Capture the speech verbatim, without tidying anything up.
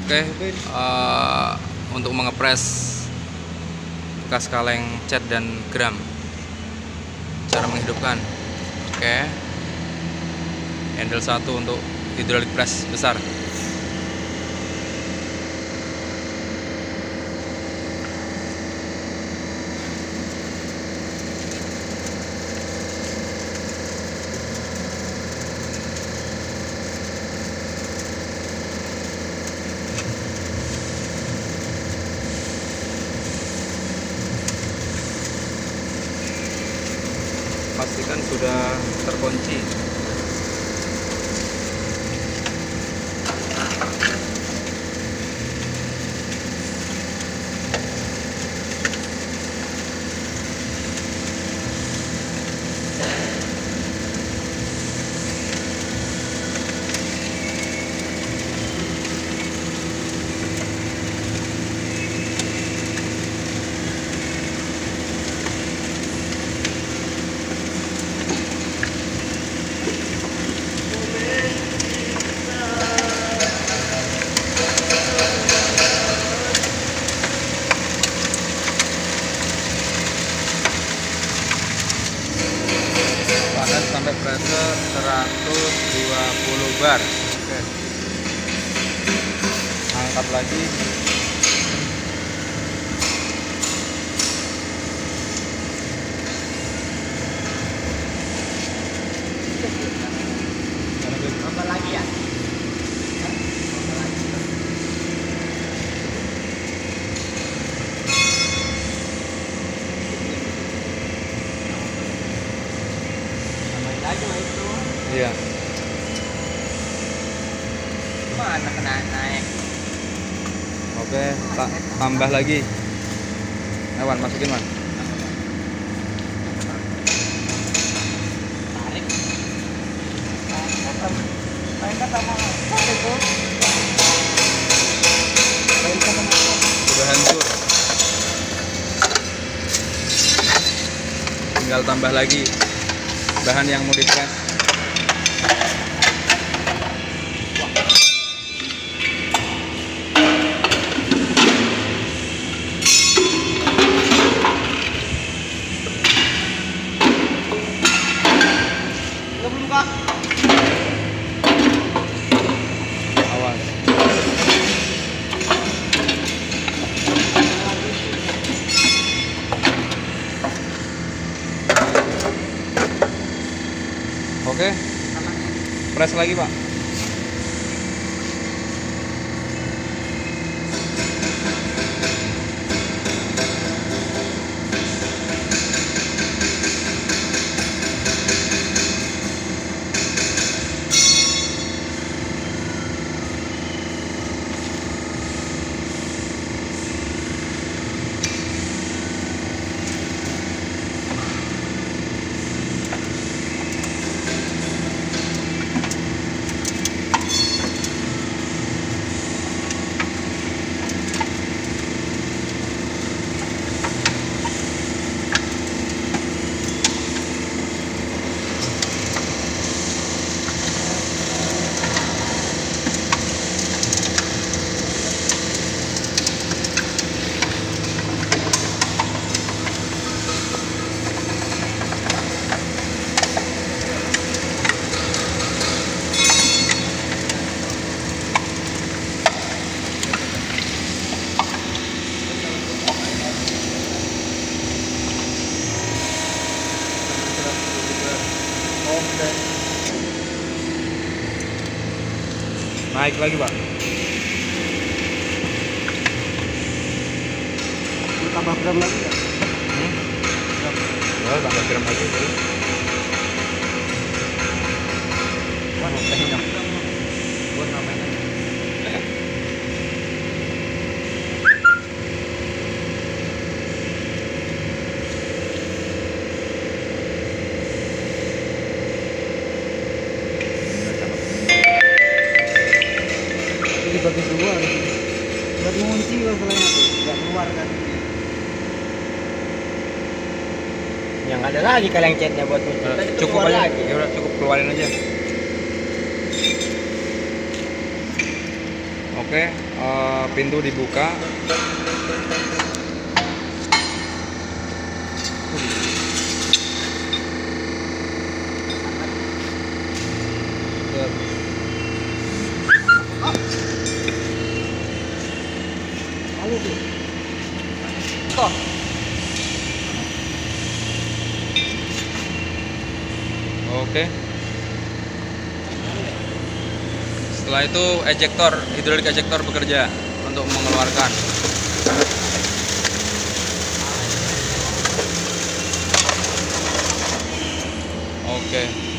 Oke, uh, untuk mengepres bekas kaleng cat dan gram, cara menghidupkan. Oke, handle satu untuk hidrolik press besar. Pastikan sudah terkunci. Sampai pressure seratus dua puluh bar. Oke, angkat lagi. Tambah lagi ya. Lagi itu. Iya. Mana kena naik. Oke, ta tambah lagi. Ewan, masukin, Man. Tarik. Mainkan sama itu. Mainkan sama Sudah hancur. Tinggal tambah lagi bahan yang mau dipres. belum kak. Awas. Oke, press lagi, Pak. Naik lagi, Pak. Tambah gram lagi ya? Hmm? Oh, tambah gram lagi. Wah, ngapain dong? Buat ngapain aja? Dibagi dua, buat mengunci masalahnya tuh, nggak keluar kan? Yang ada lagi kaleng catnya buat kunci. Udah, Tadi tuh cukup keluar aja. lagi. Ya udah, cukup keluarin aja. Oke, eh, pintu dibuka. Lalu tuh. Stop. Oke. Setelah itu ejector, hidrolik ejector bekerja untuk mengeluarkan. Oke.